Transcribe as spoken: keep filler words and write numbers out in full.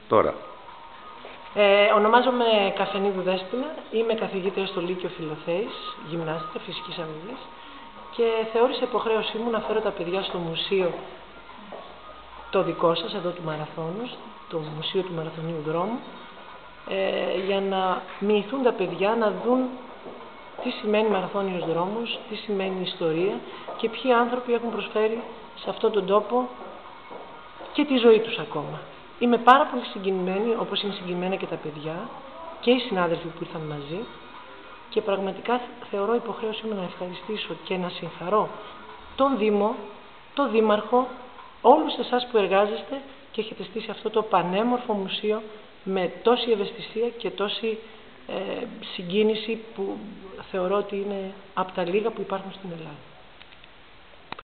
Τώρα. Ε, ονομάζομαι Καφενίδου Δέσποινα, είμαι καθηγήτρια στο Λύκειο Φιλοθέης, γυμνάστρια φυσικής αμοιβής και θεώρησα υποχρέωσή μου να φέρω τα παιδιά στο μουσείο το δικό σας, εδώ του Μαραθώνου, το Μουσείο του Μαραθωνίου Δρόμου, ε, για να μοιηθούν τα παιδιά να δουν τι σημαίνει μαραθώνιος δρόμος, τι σημαίνει ιστορία και ποιοι άνθρωποι έχουν προσφέρει σε αυτόν τον τόπο και τη ζωή τους ακόμα. Είμαι πάρα πολύ συγκινημένη, όπως είναι συγκινημένα και τα παιδιά και οι συνάδελφοι που ήρθαν μαζί και πραγματικά θεωρώ υποχρέωσή μου να ευχαριστήσω και να συγχαρώ τον Δήμο, τον Δήμαρχο, όλους εσάς που εργάζεστε και έχετε στήσει αυτό το πανέμορφο μουσείο με τόση ευαισθησία και τόση ε, συγκίνηση που θεωρώ ότι είναι από τα λίγα που υπάρχουν στην Ελλάδα.